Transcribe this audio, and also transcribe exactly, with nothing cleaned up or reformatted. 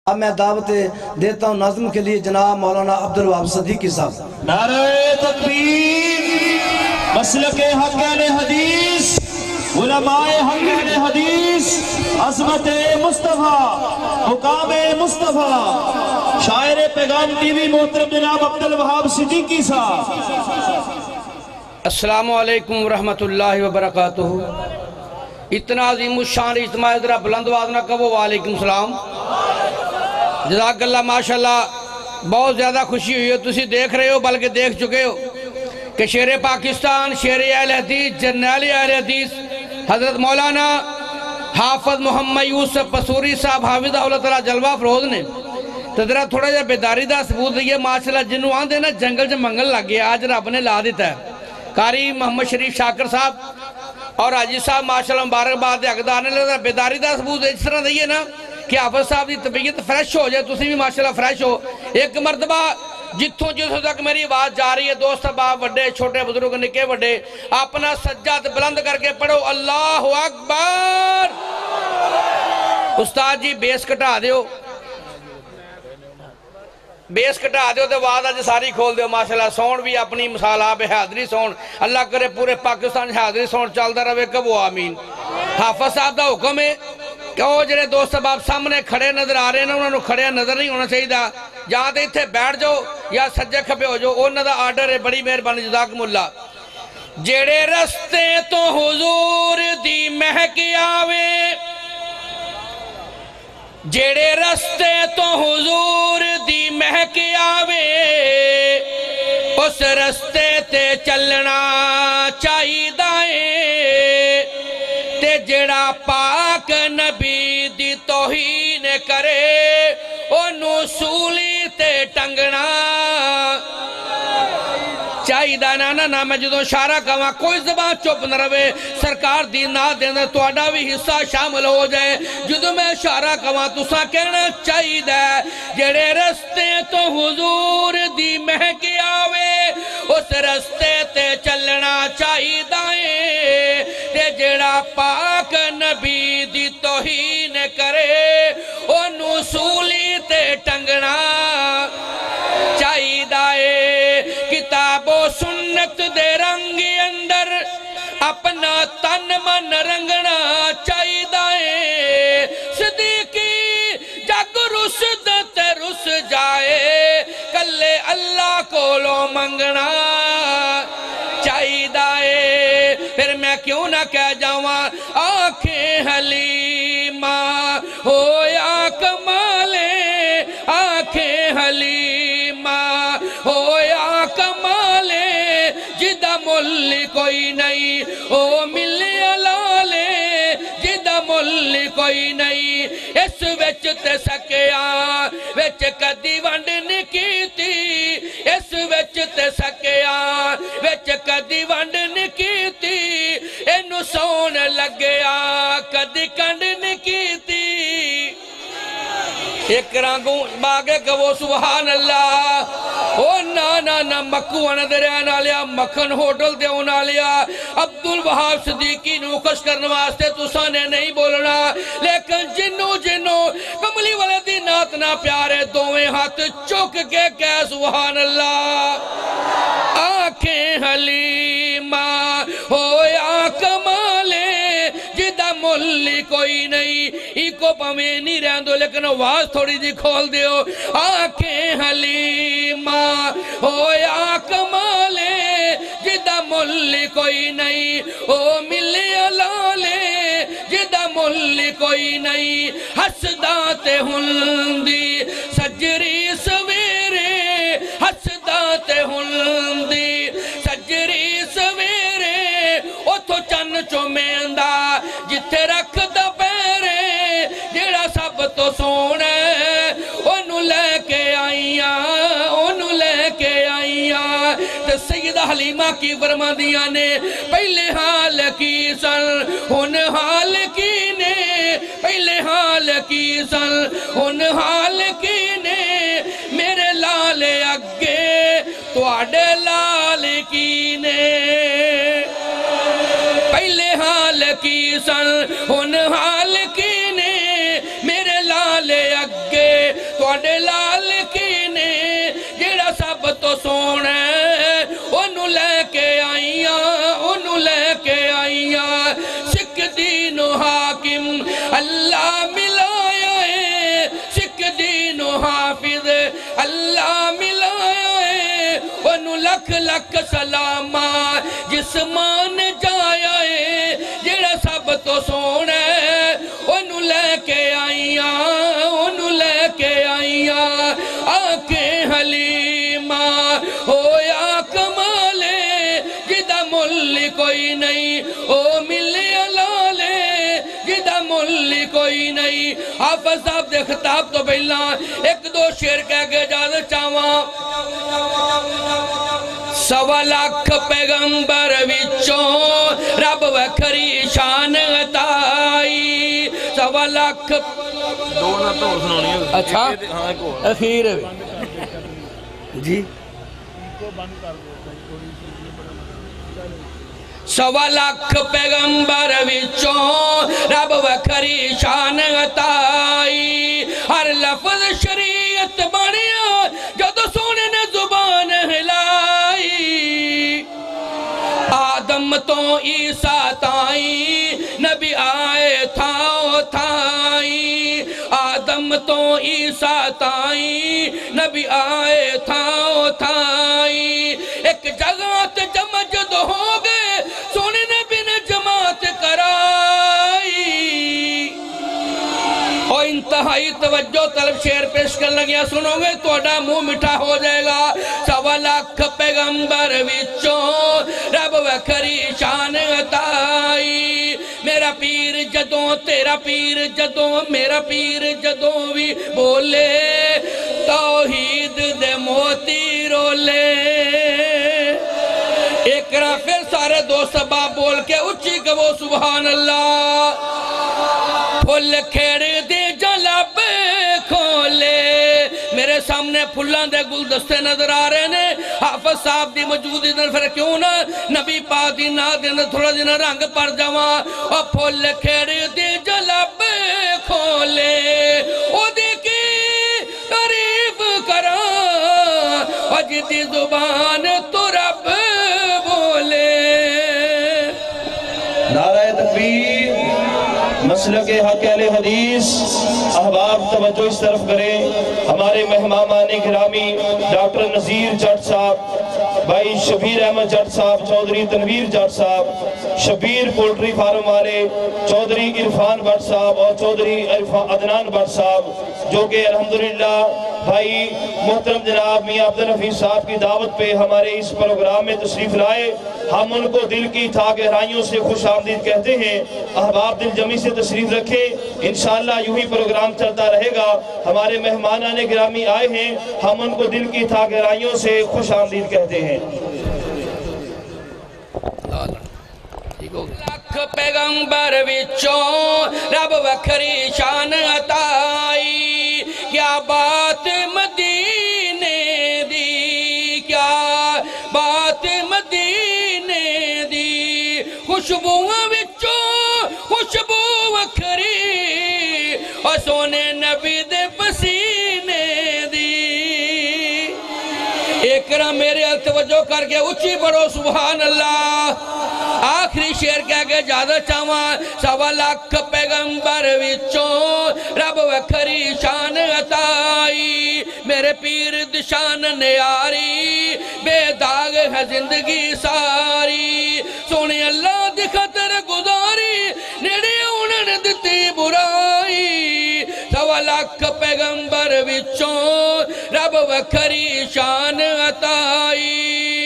اب میں دعوت دیتا ہوں نظم کے لیے جناب مولانا عبدالوہاب صدیقی صاحب۔ نعرہ تکبیر، مسلک حق اہل حدیث، علماء حق اہل حدیث، عظمت مصطفیٰ، حکام مصطفیٰ، شاعر پیغام ٹی وی محترم جناب عبدالوہاب صدیقی صاحب۔ السلام علیکم ورحمت اللہ وبرکاتہ۔ اتنا عظیم الشان اجتماع ذرا بلند آواز نہ کہو وعلیکم السلام۔ جزاک اللہ ماشاءاللہ، بہت زیادہ خوشی ہوئی ہو، تسی دیکھ رہے ہو بلکہ دیکھ چکے ہو کہ شیر پاکستان، شیر اہل حدیث، جرنیل اہل حدیث حضرت مولانا حافظ محمد یوسف پسوری صاحب حافظہ اللہ تعالیٰ جلوہ فروز نے تو ذرا تھوڑا جا بیداری دا ثبوت دیئے ماشاءاللہ جنہوں آن دینا جنگل جو منگل لگ گیا آج رب نے لا دیتا ہے۔ قاری محمد شریف شاکر صاحب اور حاجی صاحب ماشاءاللہ مبارک بات اقدار نے لگا بیداری دا ثبوت اس طرح دیئے نا کہ حافظ صاحب دی طبیعت فریش ہو جائے، تسی بھی ماشاءاللہ فریش ہو۔ ایک مرتبہ جتوں جتوں تک میری آواز جا رہی ہے دوست احباب وڈے چھوٹے بزرگ نکے وڈے اپنا سجاد بلند کر کے پڑھو اللہ اکبر۔ استاد جی بیس کٹا دیو، بیس کٹا دیو تو آواز آج ساری کھول دیو ماشاءاللہ۔ سون بھی اپنی مثال آپ حاضری سون، اللہ کرے پورے پاکستان حاضری سون چلتا رہے کبو آمین۔ حافظ صاحب دا حکم ہے کہ وہ جڑے دوست احباب سامنے کھڑے نظر آ رہے ہیں انہوں نے کھڑے نظر نہیں ہونا چاہیے دا، جہاں تے اتھے بیٹھ جاؤ یا سجے کھپے ہو جاؤ، انہوں دا آرڈر ہے، بڑی مہربانی جزاکم اللہ۔ جڑے رستے تو حضور دی مہک آوے، جڑے رستے تو حضور دی مہک آوے، اس رستے تے چلنا چاہی دائیں، تے جڑا پاک نبی دی توہین کرے انہوں سولی تے ٹنگنا چاہی دا نا نا نا میں جدوں اشارہ کہاں کوئی زبان چپ نہ روے سرکار دین نہ دینا تو آڈا بھی حصہ شامل ہو جائے جدوں میں اشارہ کہاں تو سا کہنا چاہی دا جڑے رستے تو حضور دی مہک آوے اس رستے تے چلنا چاہی دائیں تے جڑا پاک نبی دی توہین کرے انہوں سولی تے ٹنگنا چاہی دائیں کتاب و سنت دے رنگی اندر اپنا تن من رنگنا چاہی دائیں صدیقی جگ رسدت رس جائے کلے اللہ کو لو منگنا چاہی دائیں پھر میں کیوں نہ کہہ جاواں آنکھیں حلیمہ ہو یا کمالے آنکھیں حلیمہ ہو یا کمالے جدہ ملی کوئی نہیں او ملی علالے جدہ ملی کوئی نہیں اس وچ تے سکیاں وچ کدی ونڈ نکیتی اس وچ تے سکیاں وچ کدی ونڈ نکیتی اینو سون لگیا کدی کنڈ نکیتی ایک رانگوں باگے کہو سبحان اللہ او نا نا نا مکو اندرین آلیا مکھن ہوٹل دے ان آلیا عبدالوہاب صدیقی نو خوش کرنے واسطے تو سانے نہیں بولنا لیکن جنو جنو کملی والے دی ناتنا پیارے دوویں ہاتھ چوک کے کہہ سبحان اللہ آنکھیں حلیمہ ہو یا کمالے جدہ ملی کوئی نہیں ایکو پمیں نہیں رہن دو لیکن آواز تھوڑی جی کھول دیو آنکھیں حلیمہ ہو یا کمالے جدہ ملی کوئی نہیں او ملی علالے جدہ ملی کوئی نہیں حسدات ہندی سجری سویرے حسدات ہندی سجری سویرے او تو چن چومیندہ جتے رکھ دا پیرے جڑا سب تو سونے انہوں لے کے آئیاں انہوں لے کے آئیاں تے سیدہ حلیمہ کی فرمادیاں نے پہلے حال کی سن ان حال کی نے پہلے حال کی سن ان حال کی نے میرے لال اگے تو آڈے لال کی نے پہلے حال کی سن ان حال کی نے میرے لال اگے توڑے لال کی نے جڑا سب تو سونا انہوں لے کے آئیاں انہوں لے کے آئیاں سکھ دین و حاکم اللہ ملایا ہے سکھ دین و حافظ اللہ ملایا ہے انہوں لکھ لکھ سلامہ جسمان جایا ہے جڑا سب تو سونا انہوں لے کے آئیاں انہوں لے کے آئیاں آنکھیں حلیمہ ہویا کمالے جدہ ملی کوئی نہیں او ملی علالے جدہ ملی کوئی نہیں حافظ صاحب دے خطاب تو پہلا ایک دو شیر کہہ کے اجازت چاہواں سوا لاکھ پیغمبر وچوں رب وکھری شان عطائی سوا لاکھ دو نہ تو سنانی ہے اچھا اخیر جی سوا لاکھ پیغمبر وچوں رب وکھری شان عطائی ہر لفظ شریعت بنیا جدو سونے نے زبان ہلائی آدم تو عیسیٰ تائیں نبی آئے تھاؤ تھائیں آدم تو عیسیٰ تائیں نبی آئے تھاؤ تھائیں ایک جگہ تے جمع جد ہو گئے سونے نبی نے جماعت کرائی اور انتہائی توجہ طلب شعر پیش کر لگیا سنو گے توڑا منہ مٹھا ہو جائے گا سوا لاکھ پیغمبر وچوں رب وکھری شان عطائی میرا پیر جدوں تیرا پیر جدوں میرا پیر جدوں بھی بولے توحید دے موتی رولے ایک رہا پھر سارے دو سباب بول کے اچھی کبو سبحان اللہ پھل کھیڑ دے جلب کھولے میرے سامنے پھلان دے گلدستے نظر آ رہے ہیں حافظ صاحب دی موجودی دن پھر کیوں نہ نبی پاک دی نا دن تھوڑا دن رنگ پر جواں اور پھل کھیڑ دے جلب کھولے او دیکھی تعریف کراں اور جدی زبان تو رب بولے نعرہ تکبیر مسلک حق اہل حدیث احباب توجہ اس طرف کریں ہمارے مہمان گرامی ڈاکٹر نذیر جٹ صاحب بھائی شبیر احمد جٹ صاحب چودھری تنویر جٹ صاحب شبیر پولٹری فارم والے چودھری عرفان بٹ صاحب اور چودھری عدنان بٹ صاحب جو کہ الحمدللہ بھائی محترم جناب میاں عبدالحفیظ صاحب کی دعوت پہ ہمارے اس پروگرام میں تشریف لائے ہم ان کو دل کی تھا گہرائیوں سے خوش آمدید کہتے ہیں احباب دل جمی سے تشریف رکھیں انشاءاللہ یوں ہی پروگرام چلتا رہے گا ہمارے مہمانان گرامی آئے ہیں ہم ان کو دل کی تھا گہرائیوں سے خوش آمدید کہتے ہیں لاکھ پیغمبر وچوں رب وکھری شان عطائی کیا بات مدینے دی کیا بات مدینے دی خوشبوئیں وچوں خوشبو وکھری اور سونے نبی دے پسینے دی ایکرہ میرے التوجہ کر کے اچھی بڑھو سبحان اللہ آخری شعر کہہ کے جادہ چاہواں سوا لاکھ پیغمبر وچوں رب وکھری شان عطائی میرے پیر دشان نیاری بے داغ ہے زندگی ساری سونے اللہ دی خطر گزاری نیڑے انہوں دتی برائی سوا لاکھ پیغمبر وچوں رب وکھری شان عطائی